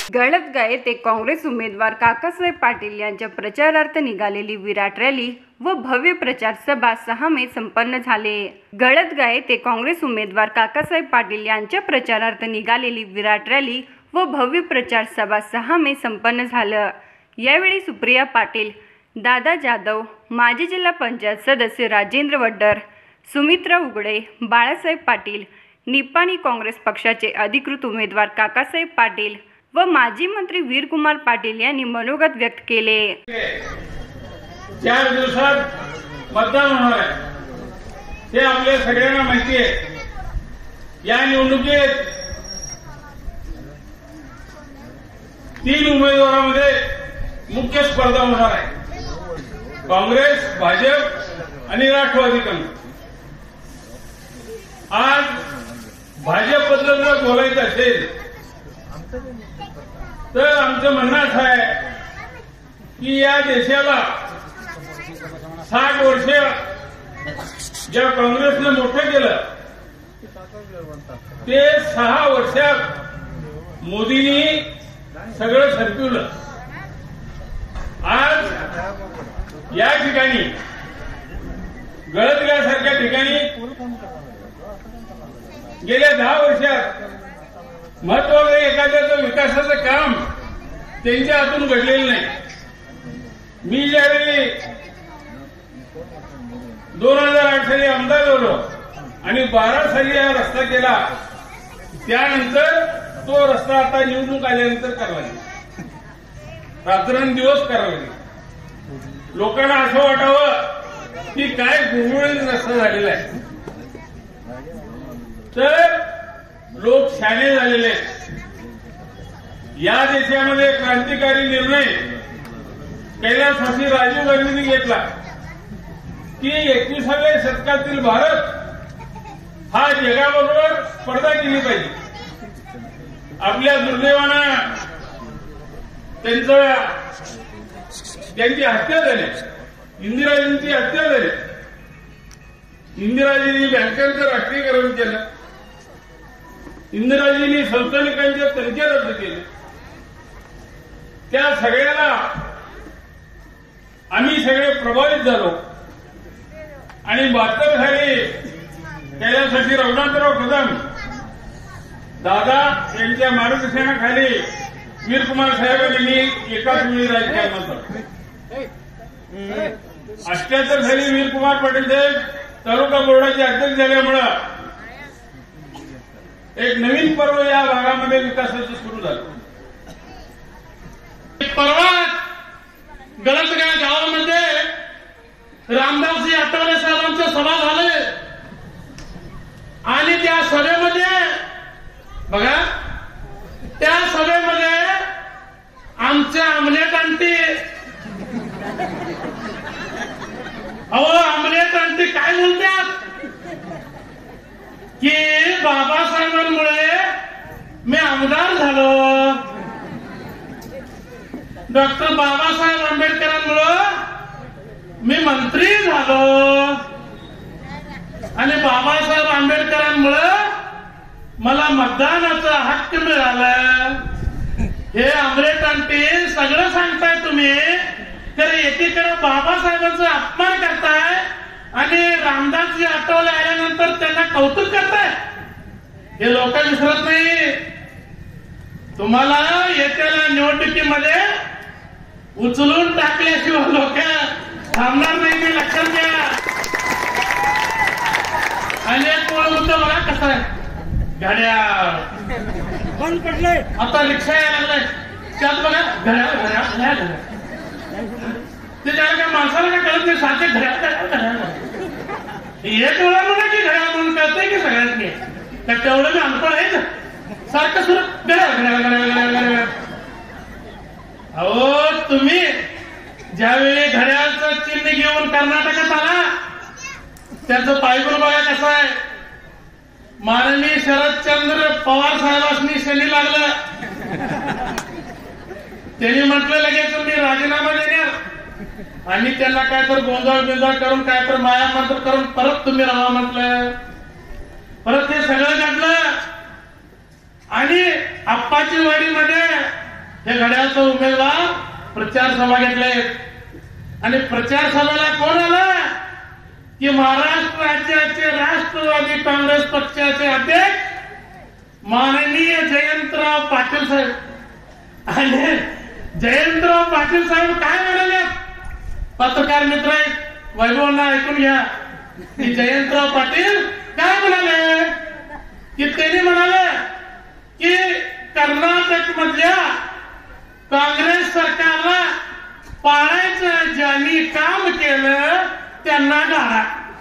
गळतगाव येथे काँग्रेस उमेदवार काकासाहेब पाटील यांच्या प्रचारार्थ निघालेली विराट रॅली व भव्य प्रचार सभा 6 मे संपन्न झाले। गळतगाव येथे काँग्रेस उमेदवार काकासाहेब पाटील यांच्या प्रचारार्थ निघालेली विराट रॅली व भव्य प्रचार सभा 6 मे संपन्न झालं। यावेळी सुप्रिया पाटील, दादा जाधव, माजी जिल्हा पंचायत सदस्य राजेंद्र वड्डर, सुमित्रा उगडे, बाळासाहेब पाटील, निपाणी काँग्रेस पक्षाचे अधिकृत उमेदवार काकासाहेब पाटील व माजी मंत्री वीरकुमार पाटील यांनी मनोगत व्यक्त केले। 4 दिवसात मतदान होणार आहे हे आपल्या सगळ्यांना माहिती आहे। या निवडणुकीत 3 उमेदवारांमध्ये मुख्य स्पर्धा होणार आहे, काँग्रेस, भाजप आणि राष्ट्रवादी काँग्रेस। आज भाजपबद्दल जर बोलायचं असेल तर आमचं म्हणणं असं आहे की या देशाला 60 वर्ष ज्या काँग्रेसने मोठं केलं ते 6 वर्षात मोदींनी सगळं सरकवलं। आज या ठिकाणी गळतगावसारख्या ठिकाणी गेल्या 10 वर्षात महत्वाचं एखाद्याचं विकासाचं काम त्यांच्या हातून घडलेलं नाही। मी ज्यावेळी 2008 साली आमदार झालो आणि 12 साली हा रस्ता केला, त्यानंतर तो रस्ता आता निवडणूक आल्यानंतर करावा लागेल, रात्रंदिवस करावा लागेल। लोकांना असं वाटावं की काय गुळगुळीत रस्ता झालेला आहे, तर लोक शहाणे झालेले आहेत। या देशामध्ये क्रांतिकारी निर्णय कैलासवासी राजीव गांधींनी घेतला की 21व्या शतकातील भारत हा जगाबरोबर स्पर्धा केली पाहिजे। आपल्या दुर्दैवानं त्यांची हत्या झाली, इंदिराजींची हत्या झाली। इंदिराजींनी बँकांचं राष्ट्रीयकरण केलं, इंदिराजींनी संस्थानिकांचे तनखे रद्द केले। त्या सगळ्याला आम्ही सगळे प्रभावित झालो आणि 72 साली कैलासवासी रघुनाथराव कदम दादा यांच्या मार्गदर्शनाखाली वीरकुमार साहेबांनी एकाच वेळी राजकारणात आलं। 78 साली वीरकुमार पाटील साहेब तालुका बोर्डाचे अध्यक्ष झाल्यामुळं एक नवीन पर्व या भागामध्ये विकासाचं सुरू झालं। परवा गळतगाव गावामध्ये रामदासजी आठवले साहेबांच्या सभा झाले आणि त्या सभेमध्ये बघा, त्या सभेमध्ये आमचे आमलेट आंटी, आमलेट आंटी काय बोलतात की बाबासाहेबांमुळे मी आमदार झालो, डॉक्टर बाबासाहेब आंबेडकरांमुळे मी मंत्री झालो आणि बाबासाहेब आंबेडकरांमुळे मला मतदानाचा हक्क मिळाला। हे आमलेट आंटी सगळं सांगताय तुम्ही, तर एकीकडे बाबासाहेबांचा अपमान करताय आणि रामदासजी आठवले आल्यानंतर त्यांना कौतुक करताय। हे लोक विसरत नाही। तुम्हाला येत्या निवडणुकीमध्ये उचलून टाकल्याशिवाय लोक थांबणार नाही, ते लक्षात घ्या। आणि एक मुद्दा बघा कसा आहे, घड्याळ बंद पडलंय, आता रिक्षा यायला लागलाय, त्यात बघा घड्याळ ते त्याला काय माणसाला काय कळत नाही, सारखे घड्याळ एक वेळा म्हणा की घड्याळ म्हणून कळतंय की सगळ्यांनी, तर तेवढं मी अनपण आहे सारखं सुरू घड्याळ। अहो, तुम्ही ज्यावेळी घड्याळचं चिन्ह घेऊन कर्नाटकात आला, त्याचं पायगुण बघा कसं आहे। माननीय शरदचंद्र पवार साहेबांनी शनी लागलं, त्यांनी म्हटलं लगेच मी राजीनामा देणार आणि त्यांना काय तर गोंधळ करून काय तर मायामंत्र करून परत तुम्ही राहा म्हटलं। परत हे सगळं घडलं आणि आप्पाची वाडीमध्ये हे घड्याळचा उमेदवार प्रचार सभा घेतले आणि प्रचार सभेला कोण आला की महाराष्ट्र राज्याचे राष्ट्रवादी काँग्रेस पक्षाचे अध्यक्ष माननीय जयंतराव पाटील साहेब. आणि जयंतराव पाटील साहेब काय म्हणाले, पत्रकार मित्र वैभवना ऐकून घ्या की जयंतराव पाटील काय म्हणाले की त्यांनी म्हणाले की कर्नाटक मधल्या काँग्रेस सरकारला पाडायचं ज्यांनी काम केलं त्यांना गाडा.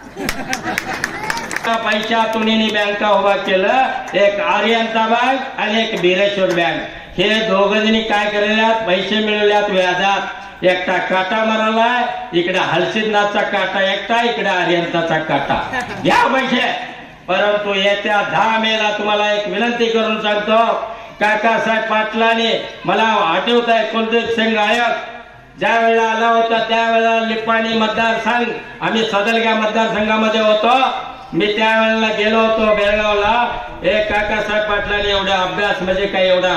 पैशातून बँका उभा केलं, एक आर्यंता बँक आणि एक बिरेश्वर बँक. हे दोघजणी काय केलेल्यात, पैसे मिळवल्यात व्याजात. एकटा काटा मारलाय, इकडे हलसिद्धनाथचा काटा एकटा, इकडे आर्यंताचा काटा. घ्या पैसे. परंतु येत्या 10 मेला तुम्हाला एक विनंती करून सांगतो, काकासाहेब पाटलांनी, मला आठवत आहे कुलदीप सिंग गायक ज्या वेळेला आला होता त्यावेळेला निपाणी मतदारसंघ, आम्ही सदलगा मतदारसंघामध्ये होतो, मी त्यावेळेला गेलो होतो बेळगावला. काकासाहेब पाटलांनी एवढा अभ्यास म्हणजे काही एवढा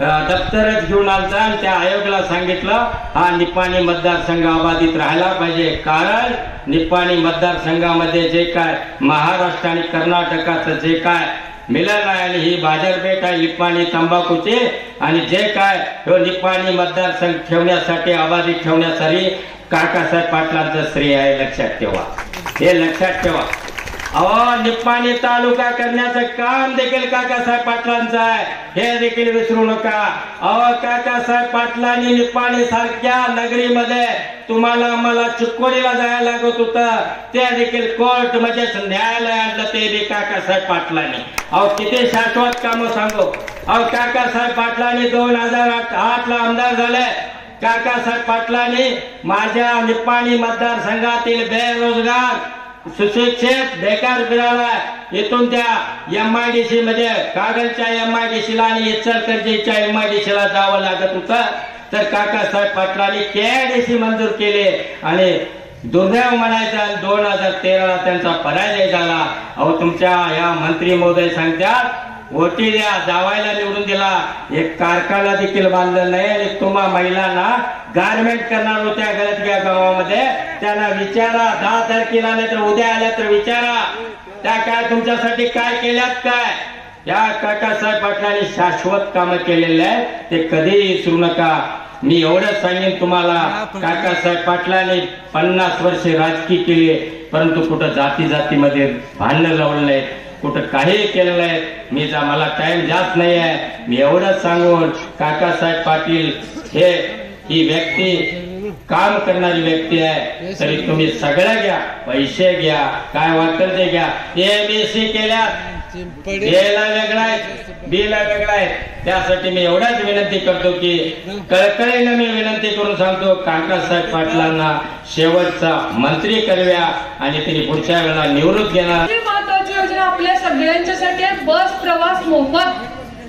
दप्तरच घेऊन आलता आणि त्या आयोगाला सांगितलं हा निपाणी मतदारसंघ अबाधित राहायला पाहिजे, कारण निपाणी मतदारसंघामध्ये जे काय महाराष्ट्र आणि कर्नाटकाचं जे काय मिलन आहे आणि ही बाजारपेठ आहे निपाणी तंबाखूची, आणि जे काय निपाणी मतदारसंघ ठेवण्यासाठी अबाधित ठेवण्यासाठी काकासाहेब पाटलांचं श्रेय आहे. लक्षात ठेवा, हे लक्षात ठेवा. अहो, निपाणी तालुका करण्याचं काम देखील काकासाहेब पाटलांचं आहे, हे देखील विसरू नका. अहो, काकासाहेब पाटलांनी निपाणी सारख्या नगरीमध्ये तुम्हाला मला चिकोडीला जायला लागत होतं, ते देखील कोर्ट म्हणजेच न्यायालय आणलं, ते बी काकासाहेब पाटलांनी. अहो, किती शाश्वत कामं सांगू. अहो, काकासाहेब पाटलांनी 2008 ला आमदार झाले. काकासाहेब पाटलांनी माझ्या निपाणी मतदारसंघातील बेरोजगार सुशिक्षित बेकार फिरायला इथून त्या MIDC म्हणजे कागलच्या MIDC ला आणि इचलकरंजीच्या MIDC ला जावं लागत होतं, तर काकासाहेब पाटलांनी KIDC मंजूर केले आणि दुर्दैव म्हणायचं 2013 त्यांचा पराजय झाला. अहो, तुमच्या या मंत्री महोदय सांगतात वोटी द्या, जावायला निवडून दिला, एक कारखाना देखील बांधलं नाही. आणि तुम्हा महिलांना गारमेंट करणार होत्या गळतग्या गावामध्ये, त्यांना विचारा 10 तारखेला नाही तर उद्या आल्या तर विचारा त्या काय तुमच्यासाठी काय केल्यात काय. या काकासाहेब पाटलांनी शाश्वत कामं केलेले आहे, ते कधीही विसरू नका. मी एवढंच सांगेन तुम्हाला, काकासाहेब पाटलांनी 50 वर्षे राजकीय केले, परंतु कुठं जाती जातीमध्ये भांडणं लावलं नाही, कुठं काही केलं नाही. मला टाइम जास्त नाही आहे, मी एवढंच सांगून काकासाहेब पाटील ही व्यक्ती काम करणारी व्यक्ती आहे, तरी तुम्ही सगळं घ्या, पैसे घ्या, काय वाटतं ते घ्या. ABC केल्यात, ला वेगळा आहे, B ला वेगळा आहे. त्यासाठी मी एवढाच विनंती करतो की कळकळीनं मी विनंती करून सांगतो, काकासाहेब पाटलांना शेवटचा मंत्री करव्या आणि त्यांनी पुढच्या वेळेला निवृत्त घेणार. महत्वाची योजना आपल्या सगळ्यांच्यासाठी आहे, बस प्रवास मोफत.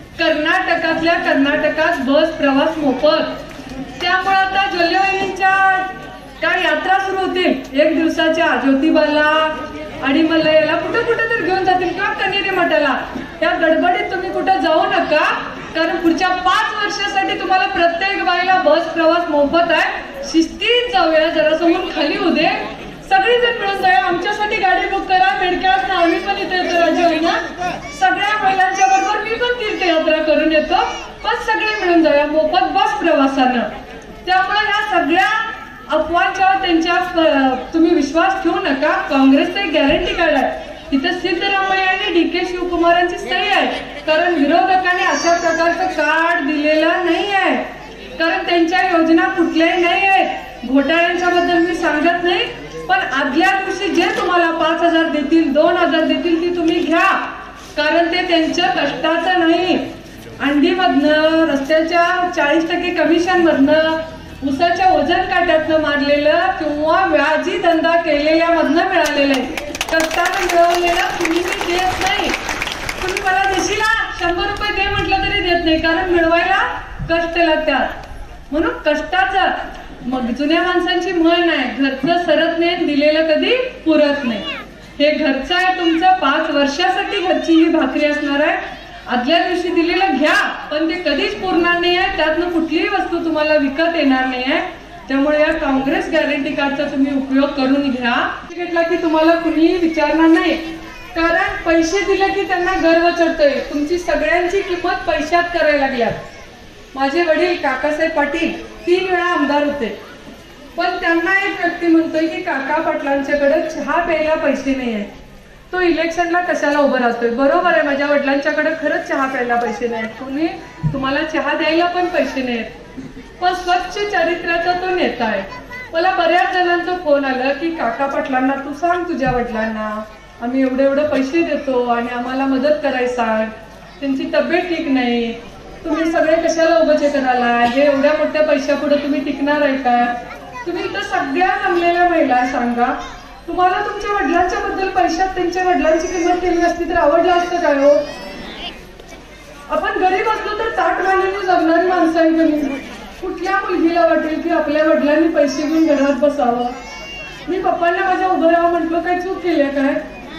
कर्नाटकात बस प्रवास मोफत. त्यामुळे आता ज्वल्लेवाहिनीच्या काय यात्रा सुरू होतील 1 दिवसाच्या, ज्योतिबाला आणि मला याला कुठं तर घेऊन जातील किंवा कनेरी मठाला. त्या गडबडीत तुम्ही कुठं जाऊ नका, कारण पुढच्या 5 वर्षासाठी तुम्हाला प्रत्येक बाईला बस प्रवास मोफत आहे. शिस्तीत जाऊया, जरा समोर खाली होऊ दे, सगळी जण मिळून जाऊया. आमच्यासाठी गाडी बुक करा, मेडकेळात आम्ही पण इथे येतो राज्यवाहिना, सगळ्या महिलांच्या बरोबर मी पण तीर्थयात्रा करून येतो, पण सगळे मिळून जाऊया मोफत बस प्रवासानं. त्यामुळे या सगळ्या अफवांच्या त्यांच्या तुम्ही विश्वास ठेवू नका. काँग्रेसचं एक गॅरंटी कार्ड आहे, तिथं सिद्धरामय्या आणि DK शिवकुमारांची सही आहे, कारण विरोधकांनी अशा प्रकारचं कार्ड दिलेलं नाही आहे, कारण त्यांच्या योजना कुठल्याही नाही आहेत. घोटाळ्यांच्या बद्दल मी सांगत नाही, पण आदल्या दिवशी जे तुम्हाला 5,000 देतील, 2,000 देतील, ती तुम्ही घ्या, कारण ते त्यांच्या कष्टाचं नाही. अंडीमधनं, रस्त्याच्या 40% कमिशन मधनं, उसाच्या वजन काट्यातनं मारलेलं किंवा व्याजी धंदा केलेल्या मधनं मिळालेलं आहे. कष्टानं मिळवलेलं तुम्ही मी देत नाही. तुम्ही मला देशीला 100 रुपये दे म्हटलं तरी देत नाही, कारण मिळवायला कष्ट लागतात. म्हणून कष्टाचं, मग जुन्या माणसांची म्हण आहे, घरचं सरत नाही, दिलेलं कधी पुरत नाही. हे घरचं आहे तुमचं, 5 वर्षासाठी घरची ही भाकरी असणार आहे. आदल्या दिवशी दिलेलं घ्या, पण ते कधीच पुरणार नाही आहे. त्यातनं कुठलीही वस्तू तुम्हाला विकत येणार नाही आहे. त्यामुळे या काँग्रेस गॅरंटी कार्डचा तुम्ही उपयोग करून घ्या. घेतला की तुम्हाला कुणीही विचारणार नाही, कारण पैसे दिले की त्यांना गर्व चढतोय. तुमची सगळ्यांची किंमत पैशात करायला लागल्यात. माझे वडील काकासाहेब पाटील 3 वेळा आमदार होते, पण त्यांना एक व्यक्ती म्हणतोय की काका पाटलांच्याकडे चहा प्यायला पैसे नाही आहेत, तो इलेक्शनला कशाला उभं राहतोय. बरोबर आहे, माझ्या वडिलांच्याकडे खरंच चहा प्यायला पैसे नाही आहेत, कोणी तुम्हाला चहा द्यायला पण पैसे नाही आहेत, पण स्वच्छ चरित्राचा तो नेता आहे. मला बऱ्याच जणांचा फोन आला की काका पाटलांना तू सांग तुझ्या वडिलांना आम्ही एवढे पैसे देतो आणि आम्हाला मदत करायला सांग, त्यांची तब्येत ठीक नाही, तुम्ही सगळे कशाला उभे करायला, हे एवढ्या मोठ्या पैशापुढे तुम्ही टिकणार आहे का. तुम्ही तर सगळ्या जमलेल्या महिला सांगा, तुम्हाला तुमच्या वडिलांच्या बद्दल पैशात त्यांच्या वडिलांची किंमत केली असती तर आवडलं असतं काय हो. आपण गरीब असलो तर ताटमानेने जगणारी माणसं आहे तुम्ही. कुठल्या मुलगीला वाटेल की आपल्या वडिलांनी पैसे घेऊन घरात बसावं. मी पप्पांना माझ्या उभं राहावं म्हटलं, काय चूक केली काय.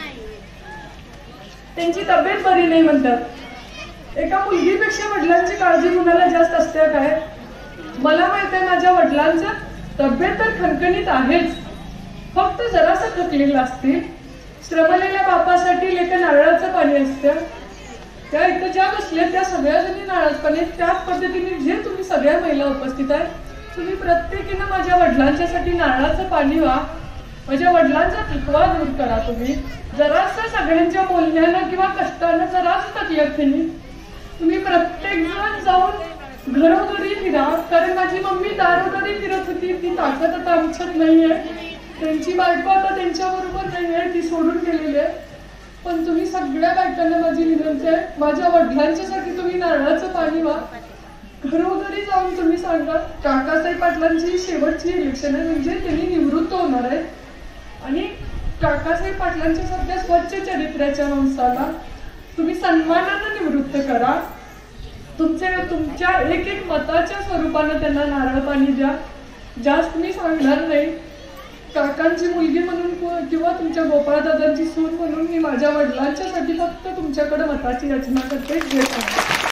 त्यांची तब्येत बरी नाही म्हणतात. एका मुलगीपेक्षा वडिलांची काळजी कुणाला जास्त असते काय. मला माहित आहे माझ्या वडिलांचं तब्येत तर खणखणीत आहेच, फक्त जरासं थकलेलं असतील. श्रमलेल्या बापासाठी लेख नारळाचं पाणी असतं. त्या इथं ज्या बसल्या त्या सगळ्या जणी नारळाचं पाणी, त्याच पद्धतीने जे तुम्ही सगळ्या महिला उपस्थित आहे, तुम्ही प्रत्येकीनं माझ्या वडिलांच्यासाठी नारळाचं पाणी व्हा. माझ्या वडिलांचा थकवा दूर करा. तुम्ही जरासं सगळ्यांच्या बोलण्यानं किंवा कष्टानं जरासं थकल्यात तुम्ही प्रत्येक जण जाऊन घरोघरी फिरा, कारण माझी मम्मी दारोदारी फिरत होती. ती ताकद आता आमच्यात नाहीये, त्यांची बायको आता त्यांच्या बरोबर नाहीये, ती सोडून गेलेली आहे. पण तुम्ही सगळ्या बायकांना माझी विनंती आहे, माझ्या वडिलांच्यासाठी तुम्ही नारळाचं पाणी व्हा. घरोघरी जाऊन तुम्ही सांगा काकासाहेब पाटलांची शेवटची इलेक्शन आहे, म्हणजे त्यांनी निवृत्त होणार आहे आणि काकासाहेब पाटलांच्या सध्या स्वच्छ चरित्राच्या माणसाला तुम्ही सन्मानानं निवृत्त करा. तुमच्या एक मताच्या स्वरूपानं त्यांना नारळ पाणी द्या. जास्त मी सांगणार नाही. काकांची मुलगी म्हणून किंवा तुमच्या गोपाळदादांची सून म्हणून मी माझ्या वडिलांच्यासाठी फक्त तुमच्याकडे मताची रचना करते.